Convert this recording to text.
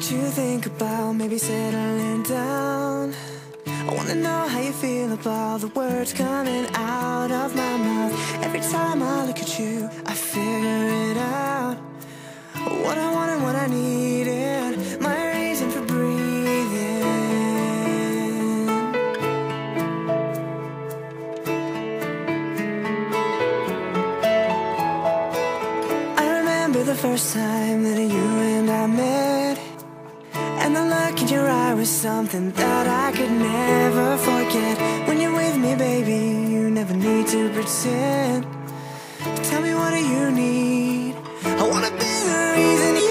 what you think about maybe settling down. I wanna know how you feel about the words coming out of my mouth. Every time I look at you, I figure it out. What I want and what I need, and my reason for breathing. I remember the first time that you and I met, and the look in your eye was something that I could never forget. When you're with me, baby, you never need to pretend. Tell me, what do you need? I wanna be the reason